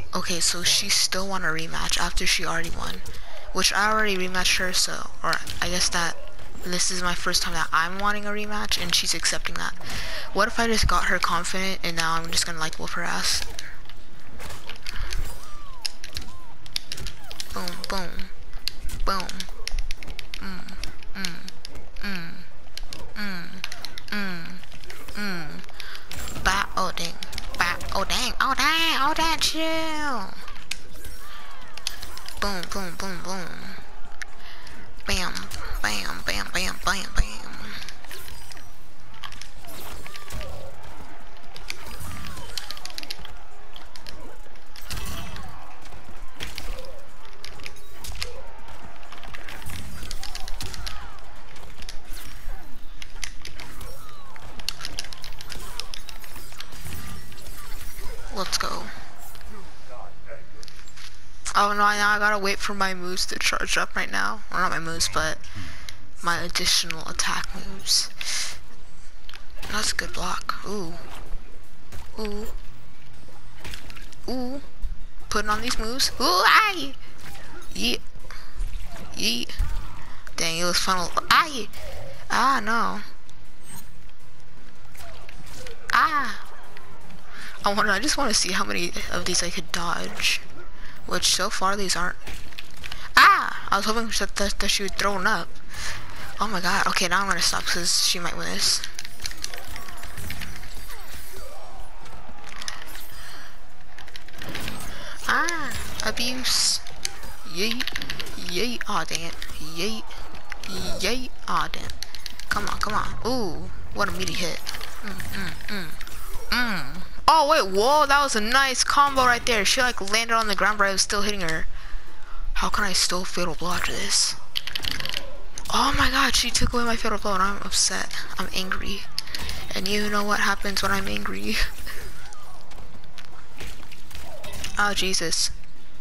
Okay, so she still want a rematch after she already won. Which I already rematched her, so, or I guess that this is my first time that I'm wanting a rematch and she's accepting that. What if I just got her confident and now I'm just gonna like whoop her ass? Boom, boom, boom. Bap, oh dang, bap, oh dang, oh dang, oh dang, chill. Boom, boom, boom, boom. Bam, bam, bam, bam, bam, bam. Let's go. Oh no, now I gotta wait for my moves to charge up right now. Or not my moves, but my additional attack moves. That's a good block. Ooh. Ooh. Ooh. Putting on these moves. Ooh, aye! Yeet. Yeet. Dang, it was fun. Aye! Ah, no. Ah! I just want to see how many of these I could dodge. Which, so far, these aren't. Ah! I was hoping that she would throw one up. Oh my god. Okay, now I'm gonna stop because she might win this. Ah! Abuse. Yeet. Yeet. Aw, dang it. Yeet. Yeet. Aw, damn. Come on, come on. Ooh. What a meaty hit. Oh, wait. Whoa. That was a nice combo right there. She, like, landed on the ground, but I was still hitting her. How can I still fatal blow after this? Oh my god, she took away my fatal blow and I'm upset. I'm angry. And you know what happens when I'm angry. Oh, Jesus.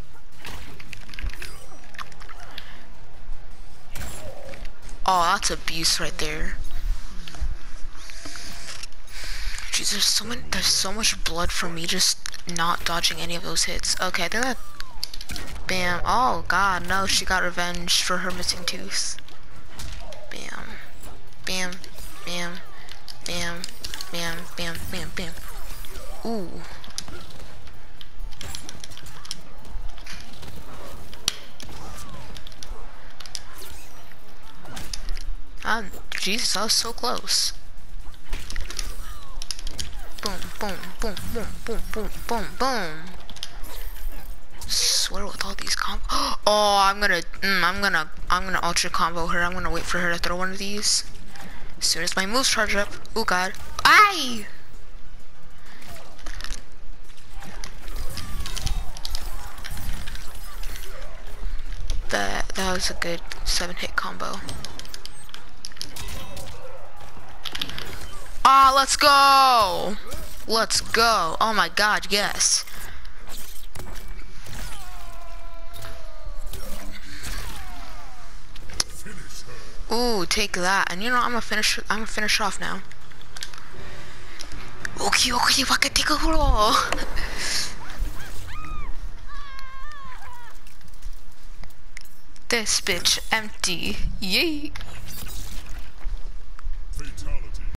Oh, that's abuse right there. Jesus, there's so much blood from me just not dodging any of those hits. Okay, I think that... Bam. Oh, God, no, she got revenge for her missing tooth. Bam. Bam. Bam. Bam. Bam. Bam. Bam. Bam. Ooh. Jesus, I was so close. Boom, boom, boom, boom, boom, boom, boom, boom. Swear with all these Oh, I'm gonna ultra combo her. I'm gonna wait for her to throw one of these. As soon as my moves charge up. Oh god. Aye! That was a good 7-hit combo. Ah, let's go! Let's go. Oh my god, yes. Ooh, take that. And you know, I'm gonna finish off now. Okay, wakatikuro. This bitch empty. Yay.